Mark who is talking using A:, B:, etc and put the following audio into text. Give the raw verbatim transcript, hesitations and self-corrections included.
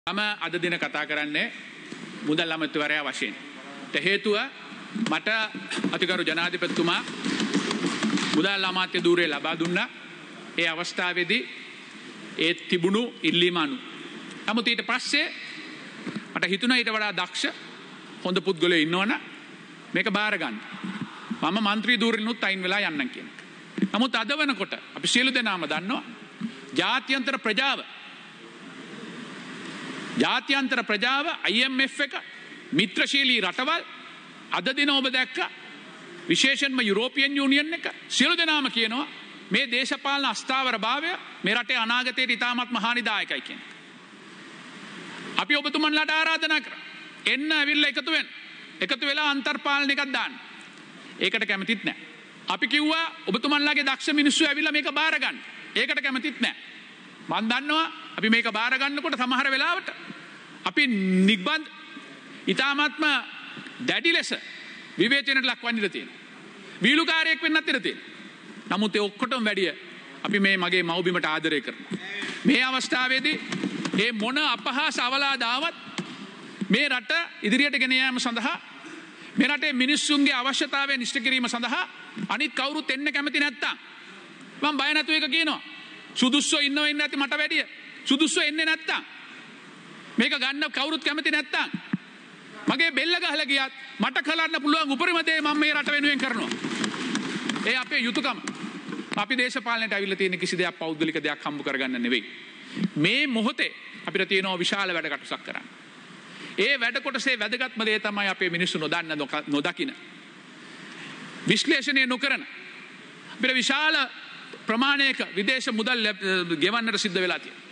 A: මම අද දින කතා කරන්නේ මුදල් අමාත්‍යවරයා වශයෙන්. ඒ හේතුව මට අතිගරු ජනාධිපතිතුමා මුදල් අමාත්‍ය ධූරය ලබා දුන්නා. ඒ අවස්ථාවේදී ඒ තිබුණු ඉල්ලීම අනුව. නමුත් ඊට පස්සේ මට හිතුණා ඊට වඩා දක්ෂ හොඳ පුද්ගලයෝ ඉන්නවනම් මේක බාර ගන්න. මම മന്ത്രി ධූරෙනුත් අයින් වෙලා යන්නම් කියන. නමුත් අද වෙනකොට අපි සියලු දෙනාම දන්නවා ජාත්‍යන්තර ප්‍රජාව ජාත්‍යන්තර ප්‍රජාව I M F එක මිත්‍රශීලී රටවල් අද දින ඔබ දැක්ක විශේෂයෙන්ම යුරෝපියන් යුනියන් එක සියලු දෙනාම කියනවා මේ දේශපාලන අස්ථාවර භාවය මේ රටේ අනාගතයට ඉතාමත්ම හානිදායකයි කියන. අපි ඔබතුමන්ලාට ආරාධනා කරා එන්න ඇවිල්ලා එකතු වෙන්න. එකතු වෙලා අන්තර්පාලන එකක් දාන්න. ඒකට කැමතිත් නැහැ. අපි කිව්වා ඔබතුමන්ලාගේ දක්ෂ මිනිස්සු ඇවිල්ලා මේක බාර ගන්න. ඒකට කැමතිත් නැහැ. මම දන්නවා අපි මේක බාර ගන්නකොට සමහර වෙලාවට අපි නිබ්බන්ධ ඊ타මාත්ම දැඩි ලෙස විවේචනයට ලක්වන්නට තියෙනවා. වීලුකාරයෙක් වෙන්නත් ඉඩ තියෙනවා. නමුත් ඒ ඔක්කොටම වැඩිය අපි මේ මගේ මව්බිමට ආදරය කරනවා. මේ අවස්ථාවේදී මේ මොන අපහාස අවලාදාවත් මේ රට ඉදිරියට ගෙන යාම සඳහා මේ රටේ මිනිස්සුන්ගේ අවශ්‍යතාවය නිශ්චය කිරීම සඳහා අනිත් කවුරුත් එන්න කැමති නැත්තම් මම බය නැතුව එක කියනවා. සුදුස්සෝ ඉන්නව ඉන්න ඇති මට වැඩිය. සුදුස්සෝ එන්නේ නැත්තම් මේක ගන්න කවුරුත් කැමති නැත්තම් මගේ බෙල්ල ගහලා ගියත් මට කලන්න පුළුවන් උපරිම දේ මම මේ රට වෙනුවෙන් කරනවා. ඒ අපේ යුතුයකම. අපි දේශපාලනයට අවිල්ල තියෙන කිසි දෙයක් පෞද්ගලික දෙයක් හම්බ කරගන්න නෙවෙයි. මේ මොහොතේ අපිට තියෙනවා විශාල වැඩ කටසක් කරන්න. ඒ වැඩ කොටසේ වැදගත්ම දේ තමයි අපේ මිනිස්සු නොදන්න නොදකින විශ්ලේෂණය නොකරන අපිට විශාල ප්‍රමාණයක විදේශ මුදල් ගෙවන්නට සිද්ධ වෙලා තියෙනවා.